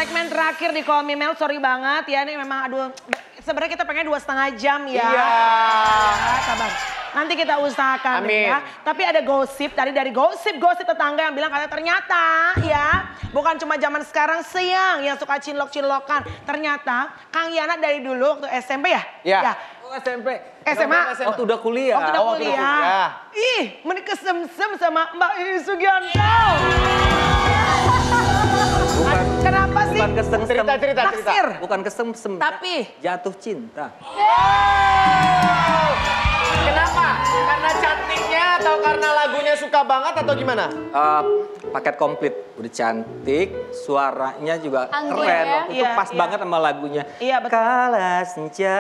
segmen terakhir di Call Me Mel, sorry banget ya, ini memang aduh, sebenarnya kita pengen 2,5 jam ya. Iya. Ya, sabar. Nanti kita usahakan Amin. ya. Tapi ada gosip, tadi dari gosip tetangga yang bilang katanya ternyata ya, bukan cuma zaman sekarang siang yang suka cinlok-cinlokan. Ternyata Kang Yana dari dulu waktu SMP ya? Iya. Ya. Oh, SMP. SMA. Waktu udah kuliah. Waktu udah kuliah. Ih, menikah sem-sem sama Mbak Iis Sugianto. Kenapa sih? Bukan kesem-sem. Cerita. Naksir. Bukan kesem-sem. Tapi jatuh cinta. Kenapa? Karena cantiknya atau karena lagunya suka banget atau gimana? Paket komplit. Udah cantik, suaranya juga Anggun keren. ya? Waktu itu Iya, pas iya. banget sama lagunya. Iya, betul. Kala senja.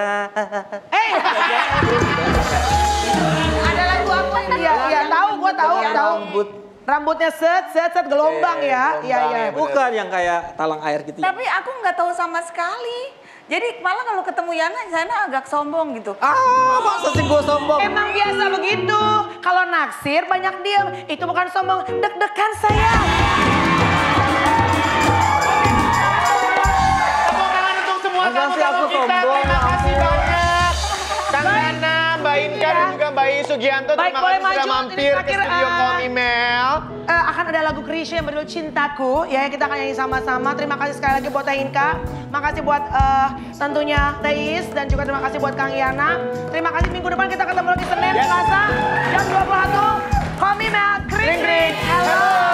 ada lagu apa ini? Iya, tahu, gua tahu. Rambut. Rambutnya set gelombang ya. Iya. Bukan yang kayak talang air gitu. Tapi aku nggak tahu sama sekali. Jadi malah kalau ketemu Yana, Yana agak sombong gitu. Masa sih gue sombong? Emang biasa begitu. Kalau naksir banyak diam. Itu bukan sombong, deg-degan sayang. Tepuk tangan untuk semua Masa sih aku tamu-tamu kita. sombong? Terima kasih banyak. Kang Yana, Mbak Inka dan juga Mbak Iis Sugianto. Baik, Terima boleh kasih sudah maju. mampir Ini ke terakhir, studio Call Me Mel. Akan ada lagu Krisya yang berjudul Cintaku. Ya, kita akan nyanyi sama-sama. Terima kasih sekali lagi buat Teh Inka. Makasih buat tentunya Teh Iis. Dan juga terima kasih buat Kang Yana. Terima kasih, minggu depan kita ketemu lagi Senin, Selasa, jam 21. Call Me Mel, kring. Hello.